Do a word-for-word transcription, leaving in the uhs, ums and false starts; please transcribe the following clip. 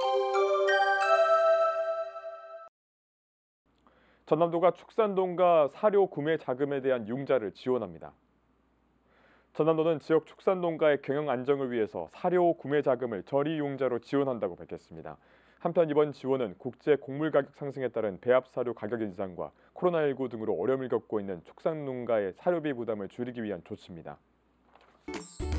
전남도가 축산농가 사료 구매 자금에 대한 융자를 지원합니다. 전남도는 지역 축산농가의 경영 안정을 위해서 사료 구매 자금을 저리 융자로 지원한다고 밝혔습니다. 한편 이번 지원은 국제 곡물 가격 상승에 따른 배합 사료 가격 인상과 코로나십구 등으로 어려움을 겪고 있는 축산농가의 사료비 부담을 줄이기 위한 조치입니다.